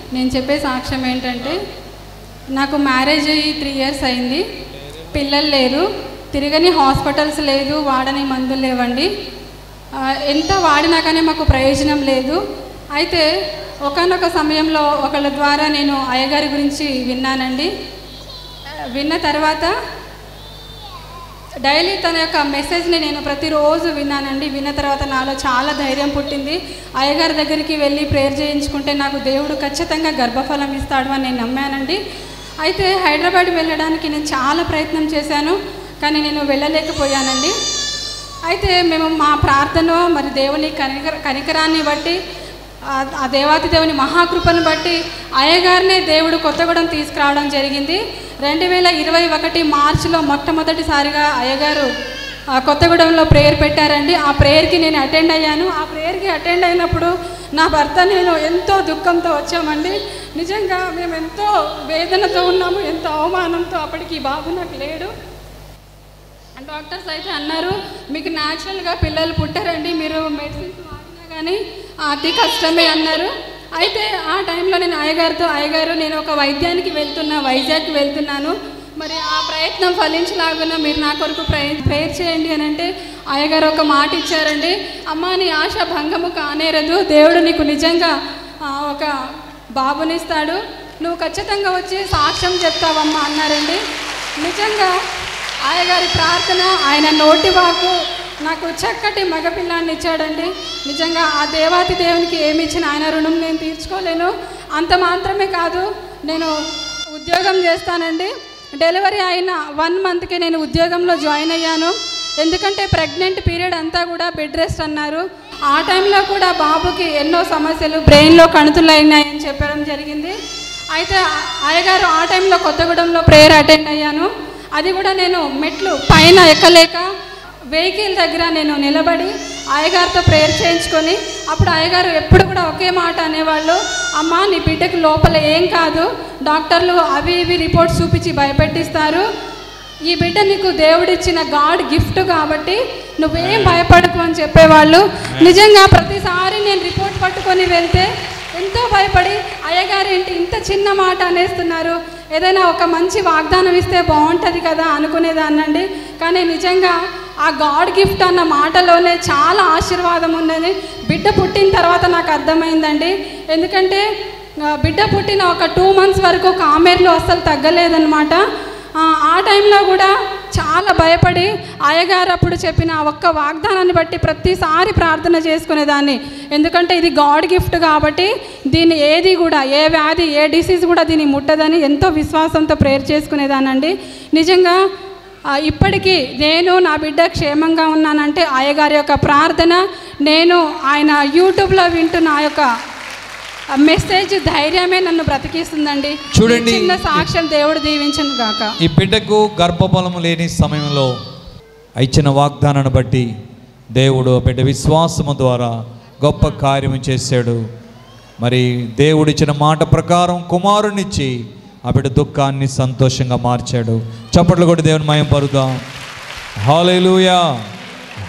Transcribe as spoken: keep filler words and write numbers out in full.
నేను చెప్పే సాక్ష్యం ఏంటంటే, నాకు మ్యారేజ్ అయ్యి త్రీ ఇయర్స్ అయింది, పిల్లలు లేరు, తిరగని హాస్పిటల్స్ లేదు, వాడని మందులు లేవండి, ఎంత వాడినా కానీ మాకు ప్రయోజనం లేదు. అయితే ఒకానొక సమయంలో ఒకళ్ళ ద్వారా నేను అయ్యగారి గురించి విన్నానండి. విన్న తర్వాత డైలీ తన యొక్క మెసేజ్ని నేను ప్రతిరోజు విన్నానండి. విన్న తర్వాత నాలో చాలా ధైర్యం పుట్టింది. అయ్యగారి దగ్గరికి వెళ్ళి ప్రేయర్ చేయించుకుంటే నాకు దేవుడు ఖచ్చితంగా గర్భఫలం ఇస్తాడు అని నేను నమ్మానండి. అయితే హైదరాబాద్ వెళ్ళడానికి నేను చాలా ప్రయత్నం చేశాను, కానీ నేను వెళ్ళలేకపోయానండి. అయితే మేము మా ప్రార్థన మరి దేవుని కనికర కనికరాన్ని బట్టి, ఆ దేవాతి దేవుని మహాకృపను బట్టి అయ్యగారినే దేవుడు కొత్తగూడెం తీసుకురావడం జరిగింది. రెండు వేల ఇరవై ఒకటి మార్చిలో మొట్టమొదటిసారిగా అయ్యగారు కొత్తగూడెంలో ప్రేయర్ పెట్టారండి. ఆ ప్రేయర్కి నేను అటెండ్ అయ్యాను. ఆ ప్రేయర్కి అటెండ్ అయినప్పుడు నా భర్త నేను ఎంతో దుఃఖంతో వచ్చామండి. నిజంగా మేము ఎంతో వేదనతో ఉన్నాము, ఎంతో అవమానంతో. అప్పటికి ఈ బాబు నాకు లేడు. డాక్టర్స్ అయితే అన్నారు, మీకు న్యాచురల్గా పిల్లలు పుట్టారండి, మీరు మెడిసిన్స్ వాడినా కానీ అతి కష్టమే అన్నారు. అయితే ఆ టైంలో నేను అయ్యగారితో, అయ్యగారు నేను ఒక వైద్యానికి వెళ్తున్నా, వైజాగ్కి వెళ్తున్నాను, మరి ఆ ప్రయత్నం ఫలించలాగున్నా మీరు నా కొరకు ప్రయ ప్రేయర్ చేయండి అని అంటే అయ్యగారు ఒక మాట ఇచ్చారండి, అమ్మ నీ ఆశ భంగము కానేరదు, దేవుడు నీకు నిజంగా ఒక బాబునిస్తాడు, నువ్వు ఖచ్చితంగా వచ్చి సాక్ష్యం చెప్తావమ్మా అన్నారండి. నిజంగా అయ్యగారి ప్రార్థన, ఆయన నోటి వాకు నాకు చక్కటి మగపిల్లాన్ని ఇచ్చాడండి. నిజంగా ఆ దేవాతి దేవునికి ఏమి ఇచ్చిన ఆయన రుణం నేను తీర్చుకోలేను. అంత మాత్రమే కాదు, నేను ఉద్యోగం చేస్తానండి. డెలివరీ అయిన వన్ మంత్కి నేను ఉద్యోగంలో జాయిన్ అయ్యాను. ఎందుకంటే ప్రెగ్నెంట్ పీరియడ్ అంతా కూడా బెడ్ రెస్ట్ అన్నారు. ఆ టైంలో కూడా బాబుకి ఎన్నో సమస్యలు, బ్రెయిన్లో కణుతులు అయినాయని చెప్పడం జరిగింది. అయితే అయ్యగారు ఆ టైంలో కొత్తగూడెంలో ప్రేయర్ అటెండ్ అయ్యాను. అది కూడా నేను మెట్లు పైన ఎక్కలేక వెహికల్ దగ్గర నేను నిలబడి అయ్యగారితో ప్రేయర్ చేయించుకొని, అప్పుడు అయ్యగారు ఎప్పుడు కూడా ఒకే మాట అనేవాళ్ళు, అమ్మ నీ బిడ్డకు లోపల ఏం కాదు, డాక్టర్లు అవి ఇవి రిపోర్ట్స్ చూపించి భయపెట్టిస్తారు, ఈ బిడ్డ నీకు దేవుడిచ్చిన గాడ్ గిఫ్ట్ కాబట్టి నువ్వేం భయపడకు అని చెప్పేవాళ్ళు. నిజంగా ప్రతిసారి నేను రిపోర్ట్ పట్టుకొని వెళ్తే ఎంతో భయపడి అయ్యగారు ఏంటి ఇంత చిన్న మాట అనేస్తున్నారు, ఏదైనా ఒక మంచి వాగ్దానం ఇస్తే బాగుంటుంది కదా అనుకునేదాన్నండి. కానీ నిజంగా ఆ గాడ్ గిఫ్ట్ అన్న మాటలోనే చాలా ఆశీర్వాదం ఉన్నది. బిడ్డ పుట్టిన తర్వాత నాకు అర్థమైందండి. ఎందుకంటే బిడ్డ పుట్టిన ఒక టూ మంత్స్ వరకు కామెర్లు అస్సలు తగ్గలేదన్నమాట. ఆ టైంలో కూడా చాలా భయపడి అయ్యగారు అప్పుడు చెప్పిన ఒక్క వాగ్దానాన్ని బట్టి ప్రతిసారి ప్రార్థన చేసుకునేదాన్ని. ఎందుకంటే ఇది గాడ్ గిఫ్ట్ కాబట్టి దీన్ని ఏది కూడా, ఏ వ్యాధి ఏ డిసీజ్ కూడా దీన్ని ముట్టదని ఎంతో విశ్వాసంతో ప్రేయర్ చేసుకునేదానండి. నిజంగా ఇప్పటికీ నేను నా బిడ్డ క్షేమంగా ఉన్నానంటే అయ్యగారి యొక్క ప్రార్థన, నేను ఆయన యూట్యూబ్లో వింటున్న ఆ యొక్క మెసేజ్ ధైర్యమే నన్ను బ్రతికిస్తుందండి. చూడండి, చిన్న సాక్ష్యం దేవుడు దీవించను గాక. ఈ బిడ్డకు గర్భఫలము లేని సమయంలో ఇచ్చిన వాగ్దానాన్ని బట్టి దేవుడు బిడ్డ విశ్వాసము ద్వారా గొప్ప కార్యము చేశాడు. మరి దేవుడిచ్చిన మాట ప్రకారం కుమారునిచ్చి ఆ బిడ్డ దుఃఖాన్ని సంతోషంగా మార్చాడు. చప్పట్లు కొట్టి దేవుని మహిమ పరుద్దాం. హల్లెలూయా.